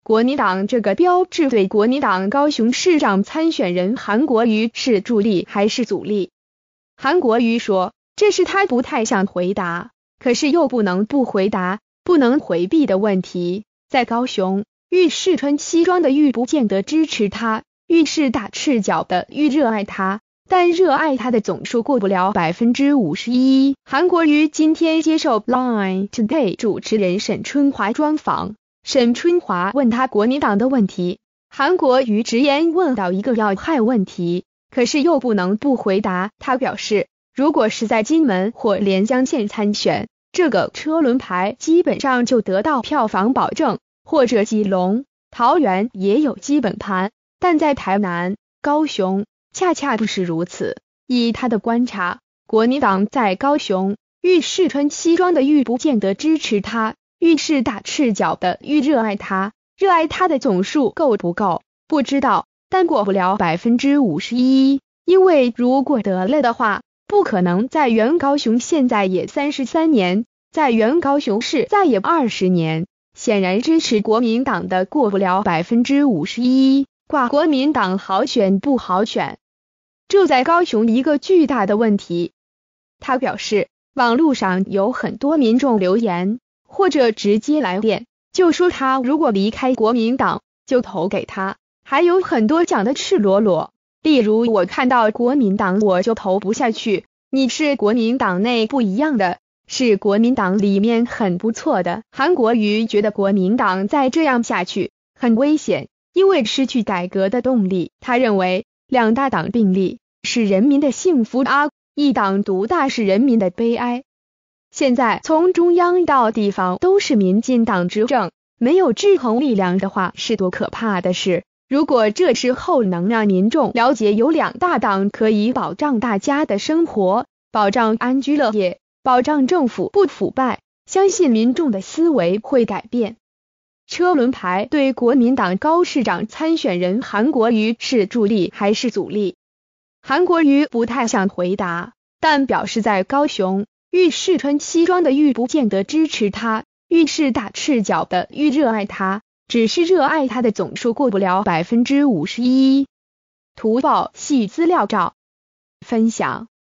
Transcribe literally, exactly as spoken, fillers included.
国民党这个标志对国民党高雄市长参选人韩国瑜是助力还是阻力？韩国瑜说，这是他不太想回答，可是又不能不回答，不能回避的问题。在高雄，愈是穿西装的愈不见得支持他，愈是打赤脚的愈热爱他，但热爱他的总数过不了 百分之五十一。 韩国瑜今天接受 Line Today 主持人沈春华专访，沈春华问他国民党的问题，韩国瑜直言问到一个要害问题，可是又不能不回答。他表示，如果是在金门或连江县参选，这个车轮牌基本上就得到票房保证，或者基隆、桃园也有基本盘，但在台南、高雄恰恰不是如此。以他的观察，国民党在高雄，愈是穿西装的愈不见得支持他，愈是打赤脚的愈热爱他，热爱他的总数够不够不知道，但过不了 百分之五十一， 因为如果得了的话，不可能在原高雄现在也三十三年，在原高雄市再也二十年，显然支持国民党的过不了 百分之五十一， 挂国民党好选不好选，这在高雄一个巨大的问题。他表示，网络上有很多民众留言或者直接来电，就说他如果离开国民党就投给他，还有很多讲的赤裸裸，例如我看到国民党我就投不下去，你是国民党内不一样的，是国民党里面很不错的。韩国瑜觉得国民党再这样下去很危险，因为失去改革的动力。他认为两大党并立是人民的幸福啊，一党独大是人民的悲哀。现在从中央到地方都是民进党执政，没有制衡力量的话是多可怕的事。如果这时候能让民众了解有两大党可以保障大家的生活，保障安居乐业，保障政府不腐败，相信民众的思维会改变。车轮牌对国民党高市长参选人韩国瑜是助力还是阻力？韩国瑜不太想回答，但表示在高雄，愈是穿西装的愈不见得支持他，愈是打赤脚的愈热爱他，只是热爱他的总数过不了 百分之五十一。图报系资料照分享。